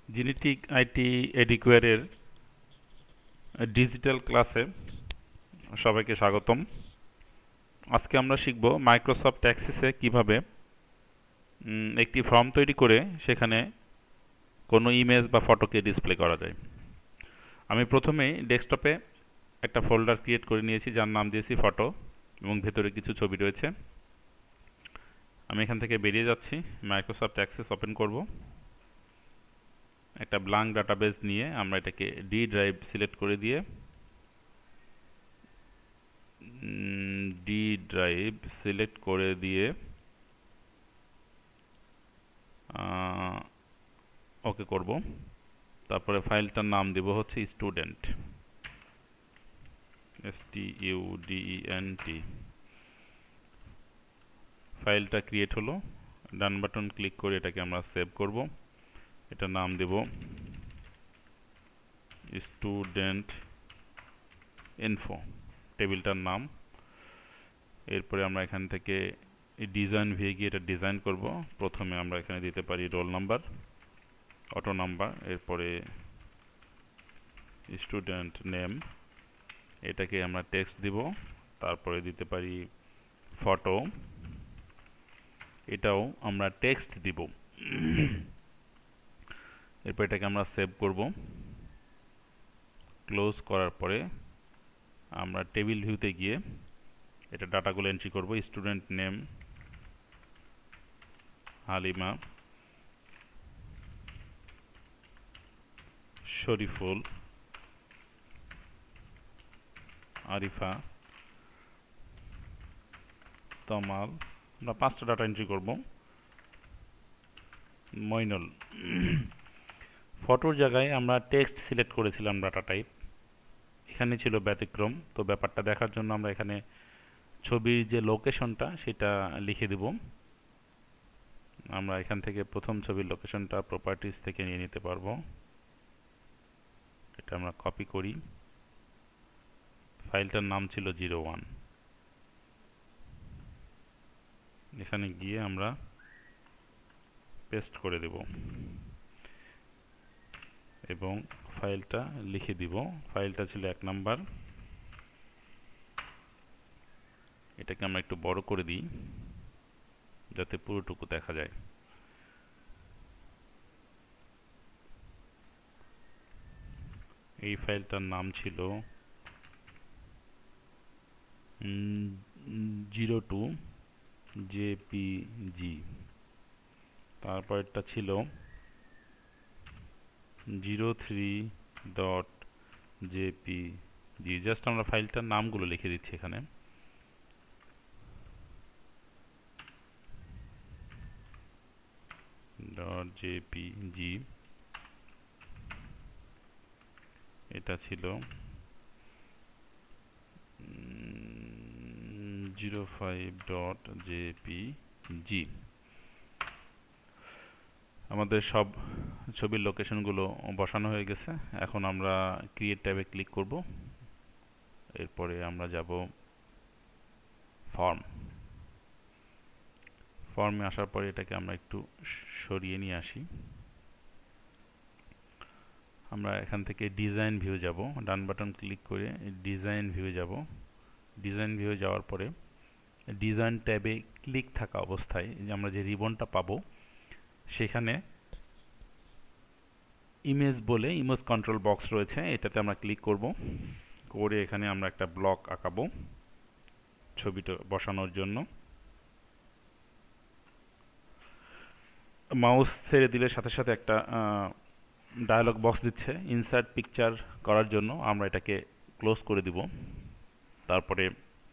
Genetic IT এডুকেয়ারের digital ক্লাসে সবাইকে স্বাগতম। আজকে আমরা শিখব মাইক্রোসফট অ্যাক্সেসে কিভাবে একটি ফর্ম তৈরি করে সেখানে কোনো ইমেজ বা ফটোকে ডিসপ্লে করা যায়। আমি প্রথমেই ডেস্কটপে একটা ফোল্ডার ক্রিয়েট করে নিয়েছি যার নাম দিয়েছি ফটো এবং ভেতরে কিছু ছবি রয়েছে। আমি এখান থেকে বেরিয়ে যাচ্ছি, মাইক্রোসফট অ্যাক্সেস ওপেন করব। একটা ব্ল্যাঙ্ক ডাটাবেস নিয়ে আমরা এটাকে ডি ড্রাইভ সিলেক্ট করে দিয়ে ডি ড্রাইভ সিলেক্ট করে দিয়ে ওকে করব। তারপরে ফাইলটার নাম দেব হচ্ছে স্টুডেন্ট, STUDENT। ফাইলটা ক্রিয়েট হলো, ডান বাটন ক্লিক করে এটাকে আমরা সেভ করব। এটার নাম দেব স্টুডেন্ট ইনফো, টেবিলটার নাম। এরপরে আমরা এখান থেকে ডিজাইন ভিয়ে গিয়ে এটা ডিজাইন করব। প্রথমে আমরা এখানে দিতে পারি রোল নাম্বার, অটো নাম্বার, এরপরে স্টুডেন্ট নেম, এটাকে আমরা টেক্সট দিব। তারপরে দিতে পারি ফটো, এটাও আমরা টেক্সট দিব। এরপর এটাকে আমরা সেভ করব। ক্লোজ করার পরে আমরা টেবিল ভিউতে গিয়ে এটা ডাটাগুলো এন্ট্রি করব। স্টুডেন্ট নেম হালিমা শরীফুল আরিফা তমাল, আমরা 5টা ডাটা এন্ট্রি করব। মইনুল। ফটোর জায়গায় আমরা টেক্সট সিলেক্ট করেছিলাম ডাটা টাইপ, এখানে ছিল ব্যতিক্রম। তো ব্যাপারটা দেখার জন্য আমরা এখানে ছবির যে লোকেশনটা সেটা লিখে দেব। আমরা এখান থেকে প্রথম ছবির লোকেশনটা প্রপার্টিজ থেকে নিয়ে নিতে পারবো। এটা আমরা কপি করি। ফাইলটার নাম ছিল 01। এখানে গিয়ে আমরা পেস্ট করে দেব এবং ফাইলটা লিখে দিব। ফাইলটা ছিল 1 নাম্বার। এটাকে আমরা একটু বড় করে দিই যাতে পুরোটুকু দেখা যায়। এই ফাইলটার নাম ছিল 02 JPG। তারপরটা ছিল 03.jpg। জাস্ট আমরা ফাইলটার নামগুলো লিখে দিচ্ছি এখানে। .jpg, এটা ছিল 05.jpg। আমাদের সব ছবির লোকেশনগুলো বসানো হয়ে গেছে। এখন আমরা ক্রিয়েট ট্যাবে ক্লিক করব। এরপরে আমরা যাব ফর্মে আসার পরে এটাকে আমরা একটু সরিয়ে নিয়ে আসি। আমরা এখান থেকে ডিজাইন ভিউ যাব, ডান বাটন ক্লিক করে ডিজাইন ভিউ যাব। ডিজাইন ভিউ যাওয়ার পরে ডিজাইন ট্যাবে ক্লিক থাকা অবস্থায় আমরা যে রিবনটা পাবো সেখানে ইমেজ বলে ইমেজ কন্ট্রোল বক্স রয়েছে, এটাতে আমরা ক্লিক করব। করে এখানে আমরা একটা ব্লক আঁকাবো ছবিটা বসানোর জন্য। মাউস ছেড়ে দিলে সাথে সাথে একটা ডায়ালগ বক্স দিচ্ছে ইনসার্ট পিকচার করার জন্য। আমরা এটাকে ক্লোজ করে দিব। তারপরে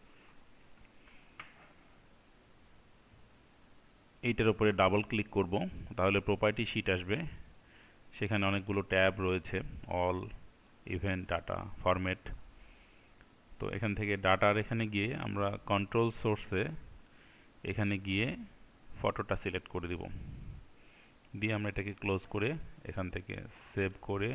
এইটার উপরে ডাবল ক্লিক করব, তাহলে প্রপার্টি শিট আসবে। সেখানে অনেকগুলো ট্যাব রয়েছে, অল, ইভেন্ট, ডাটা, ফরম্যাট। তো এখান থেকে ডাটার এখানে গিয়ে আমরা কন্ট্রোল সোর্সে এখানে গিয়ে ফটোটা সিলেক্ট করে দিব। দিয়ে আমরা এটাকে ক্লোজ করে এখান থেকে সেভ করে,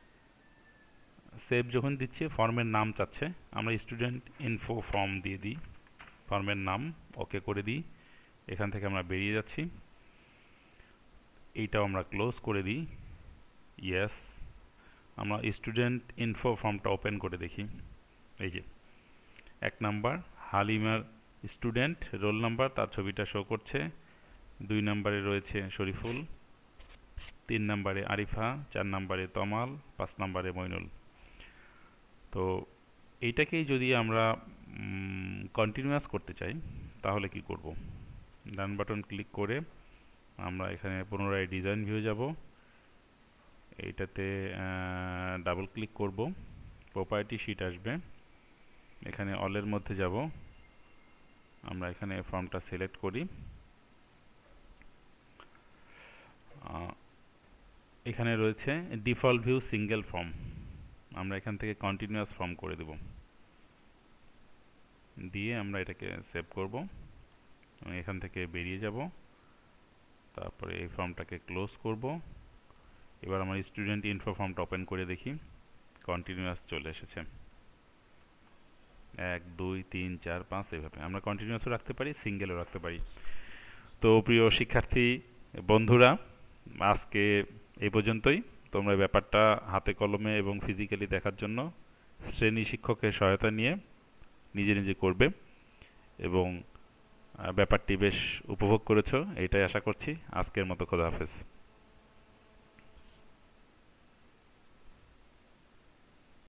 সেভ যখন দিচ্ছি ফর্মের নাম চাচ্ছে, আমরা স্টুডেন্ট ইনফো ফর্ম দিয়ে দিই, ফর্মের নাম ওকে করে দিই। এখান থেকে আমরা বেরিয়ে যাচ্ছি, এইটাও আমরা ক্লোজ করে দিই। ইয়েস। আমরা স্টুডেন্ট ইনফো ফর্মটা ওপেন করে দেখি। এই যে 1 নাম্বার হালিমার স্টুডেন্ট, রোল নাম্বার তার ছবিটা শো করছে। 2 নাম্বারে রয়েছে শরীফুল, 3 নাম্বারে আরিফা, 4 নাম্বারে তমাল, 5 নাম্বারে মইনুল। তো এইটাকেই যদি আমরা কন্টিনিউয়াস করতে চাই তাহলে কি করব? ডান বাটন ক্লিক করে আমরা এখানে পুনরায় ডিজাইন ভিউ যাব, এইটাতে ডাবল ক্লিক করব, প্রপার্টি শিট আসবে, এখানে অলের মধ্যে যাব, আমরা এখানে ফর্মটা সিলেক্ট করি, এখানে রয়েছে ডিফল্ট ভিউ সিঙ্গেল ফর্ম, আমরা এখান থেকে কন্টিনিউয়াস ফর্ম করে দেব, দিয়ে আমরা এটাকে সেভ করব, এখান থেকে বেরিয়ে যাব, তারপরে এই ফর্মটাকে ক্লোজ করব। এবার আমার স্টুডেন্ট ইনফো ফর্মটা ওপেন করে দেখি, কন্টিনিউয়াস চলে এসেছে, 1 2 3 4 5 এইভাবে আমরা কন্টিনিউয়াসও রাখতে পারি, সিঙ্গেলও রাখতে পারি। তো প্রিয় শিক্ষার্থী বন্ধুরা, আজকে এই পর্যন্তই। তোমরা ব্যাপারটা হাতে কলমে এবং ফিজিক্যালি দেখার জন্য শ্রেণী শিক্ষকের সহায়তা নিয়ে নিজে নিজে করবে এবং ব্যাপারটি বেশ উপভোগ করেছো, এটাই আশা করছি। আজকের মতো খোদা হাফেজ।